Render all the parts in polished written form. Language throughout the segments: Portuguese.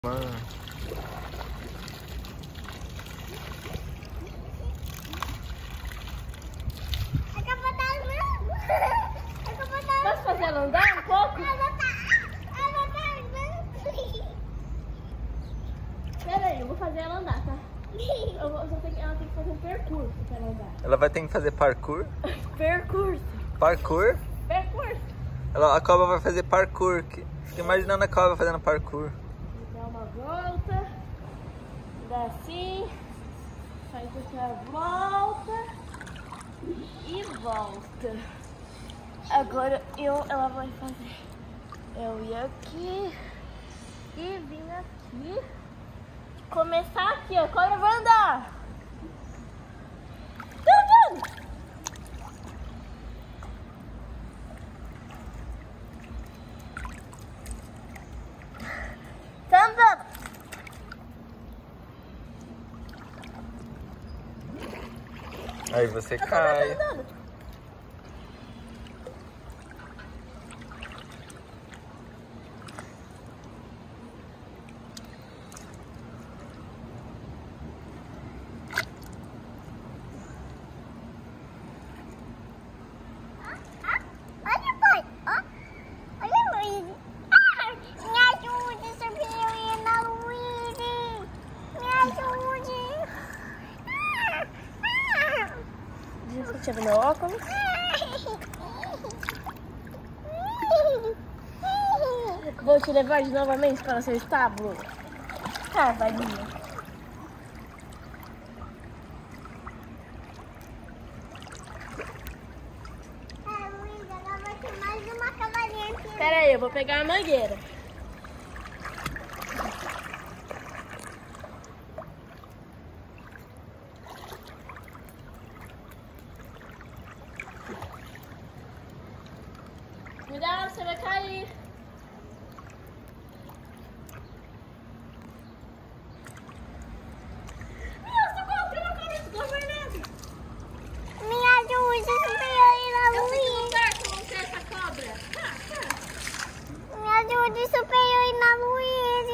Mano. Posso fazer ela andar um pouco? Pera aí, eu vou fazer ela andar, tá? Ela tem que fazer um percurso pra ela andar. Ela vai ter que fazer parkour? Percurso. Parkour? Percurso. A cobra vai fazer parkour. Fica imaginando a cobra fazendo parkour. Dá uma volta. Dá assim. Faz outra volta. E volta. Agora ela vai fazer. Eu ia aqui. E vim aqui. Começar aqui, ó. Agora eu vou andar. Tá andando. Tá andando. Aí você cai. Tá andando. Olha, pai. Olha, Louise. Me ajude, Sabrina, Louise. Me ajude. Deixa eu tirar meu óculos. Vou te levar de novamente para o seu estábulo. Ah, vadia. Louise, agora vai ter mais uma cavalinha aqui. Pera aí, eu vou pegar a mangueira. Cuidado, você vai cair. Me ajude, Sabrina, Louise. Me ajude, Sabrina, Louise.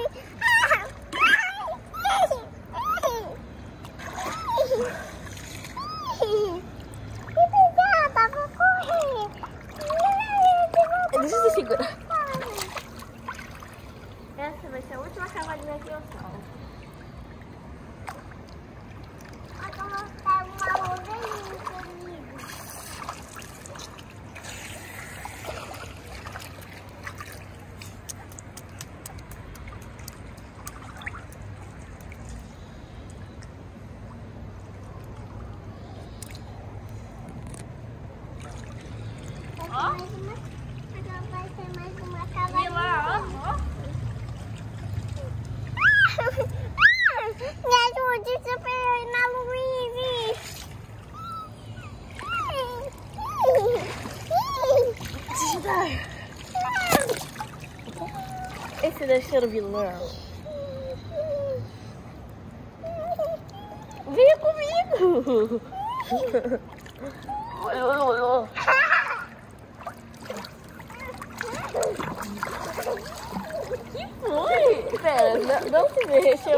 Que pesada, vou correr. Deixa eu segurar. Essa vai ser a última cavalinha que eu salvo. Agora eu pego uma ovelhinha comigo. Ó. Agora vai ter mais uma Mila, cavalinha. ó. Me ajude, Sabrina, Louise. Esse deve ser o vilão. Venha comigo. Que foi? Pera, não se mexa.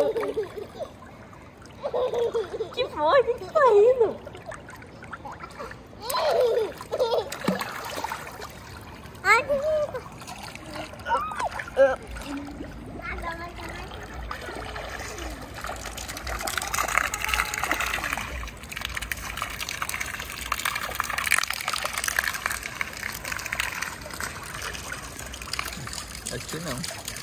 Que foi? O que tá indo? Ai, que lindo. Agora vai ter mais Aqui não.